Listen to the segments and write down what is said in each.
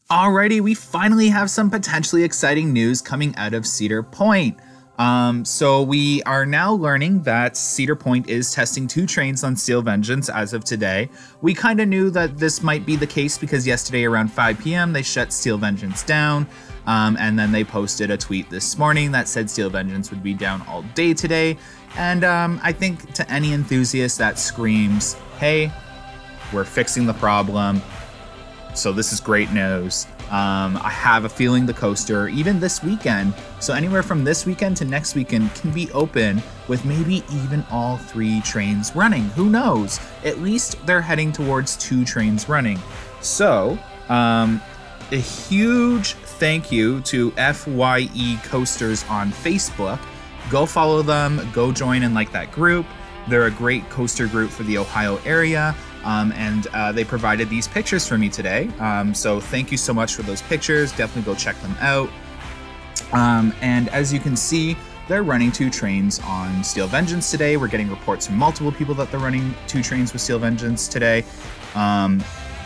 Alrighty, we finally have some potentially exciting news coming out of Cedar Point. So we are now learning that Cedar Point is testing 2 trains on Steel Vengeance as of today. We kind of knew that this might be the case because yesterday around 5 p.m. they shut Steel Vengeance down. And then they posted a tweet this morning that said Steel Vengeance would be down all day today. And I think to any enthusiast that screams, hey, we're fixing the problem. So this is great news. I have a feeling the coaster, even this weekend, so anywhere from this weekend to next weekend, can be open with maybe even all 3 trains running. Who knows? At least they're heading towards 2 trains running. So, a huge thank you to FYE Coasters on Facebook. Go follow them, go join and like that group. They're a great coaster group for the Ohio area. And they provided these pictures for me today. So thank you so much for those pictures. Definitely go check them out. And as you can see, they're running 2 trains on Steel Vengeance today. We're getting reports from multiple people that they're running 2 trains with Steel Vengeance today. And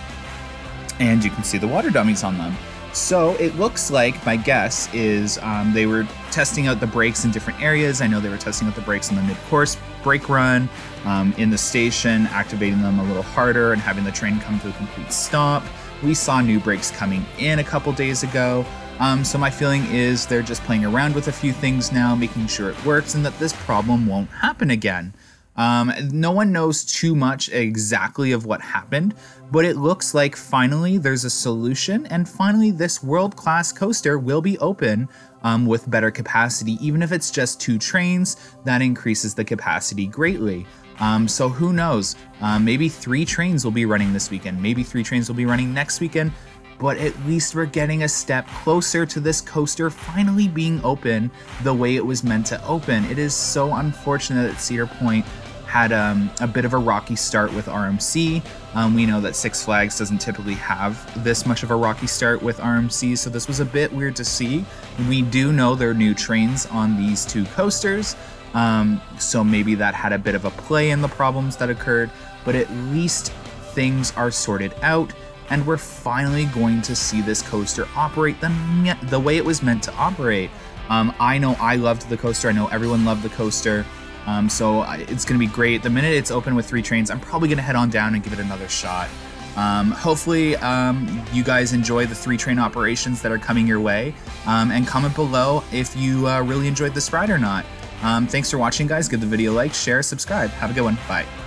you can see the water dummies on them. So it looks like, my guess is they were testing out the brakes in different areas. I know they were testing out the brakes in the mid-course brake run, in the station, activating them a little harder and having the train come to a complete stop. We saw new brakes coming in a couple days ago. So my feeling is they're just playing around with a few things now, making sure it works and that this problem won't happen again. No one knows too much exactly of what happened, but it looks like finally there's a solution and finally this world-class coaster will be open with better capacity. Even if it's just 2 trains, that increases the capacity greatly. So who knows? Maybe 3 trains will be running this weekend. Maybe 3 trains will be running next weekend, but at least we're getting a step closer to this coaster finally being open the way it was meant to open. It is so unfortunate that Cedar Point had a bit of a rocky start with RMC. We know that Six Flags doesn't typically have this much of a rocky start with RMC, so this was a bit weird to see. We do know there are new trains on these 2 coasters, so maybe that had a bit of a play in the problems that occurred, but at least things are sorted out, and we're finally going to see this coaster operate the way it was meant to operate. I know I loved the coaster, I know everyone loved the coaster. So it's going to be great. The minute it's open with 3 trains, I'm probably going to head on down and give it another shot. Hopefully you guys enjoy the 3 train operations that are coming your way, and comment below if you really enjoyed this ride or not. Thanks for watching, guys. Give the video a like, share, subscribe. Have a good one. Bye.